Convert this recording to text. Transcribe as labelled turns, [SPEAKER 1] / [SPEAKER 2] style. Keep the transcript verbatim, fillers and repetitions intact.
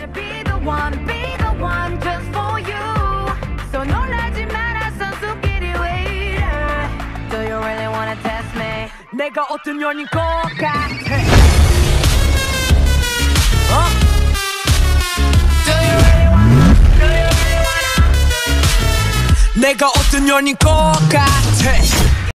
[SPEAKER 1] gotta be the one, be the one just for you. So 놀라지 마라 선수끼리 waiter. Do you really wanna test me? 내가 어떤 년인 것 같아? 어? Do you really wanna? Do you really wanna? 내가 어떤 년인 것 같아?